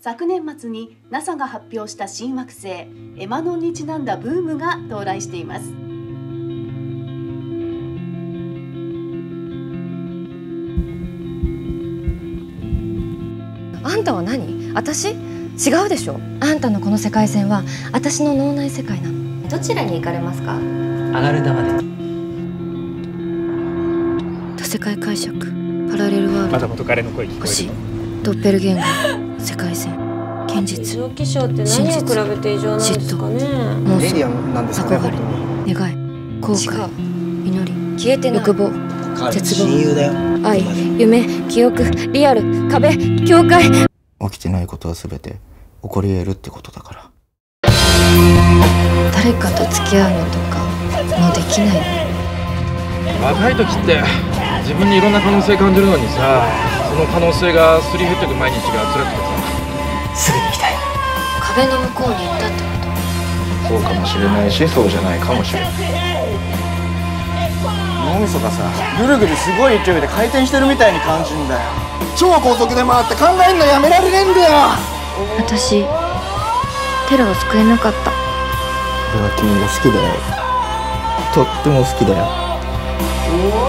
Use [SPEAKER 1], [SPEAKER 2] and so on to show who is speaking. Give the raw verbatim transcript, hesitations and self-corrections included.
[SPEAKER 1] 昨年末に ナサ が発表した新惑星エマノンにちなんだブームが到来しています。
[SPEAKER 2] あんたは何？私？違うでしょ。あんたのこの世界線は私の脳内世界なの。どちらに行かれますか？
[SPEAKER 3] 上がる玉で。
[SPEAKER 2] 多世界解釈、パラレルワールド、
[SPEAKER 4] まだ元彼の声聞こえる。
[SPEAKER 2] 星、ドッペルゲンガー、世界線、現実、
[SPEAKER 5] 異常気象って何に比べて異常なんですかね。
[SPEAKER 2] 妄
[SPEAKER 6] レディ
[SPEAKER 2] 想、
[SPEAKER 6] アンなんですかね、本当に。
[SPEAKER 2] 願い、後悔、祈り、消えてない欲望、絶望、
[SPEAKER 6] 親友だよ。
[SPEAKER 2] 愛、夢、記憶、リアル、壁、境界。
[SPEAKER 7] 起きてないことは全て起こり得るってことだから。
[SPEAKER 2] 誰かと付き合うのとかもうできない。
[SPEAKER 4] 若い時って自分にいろんな可能性感じるのにさ、その可能性がすり減ってく毎日が辛くてさ、
[SPEAKER 3] すぐに行きたい。
[SPEAKER 2] 壁の向こうに行ったってこ
[SPEAKER 7] そうかもしれないし、そうじゃないかもしれない。
[SPEAKER 6] 脳みそがさ、ぐるぐるすごい勢いで回転してるみたいに感じるんだよ。超高速で回って考えるのやめられねえんだよ。
[SPEAKER 2] と。私、テラを救えなかった。
[SPEAKER 7] 俺は君が好きだよ。とっても好きだよ。
[SPEAKER 6] お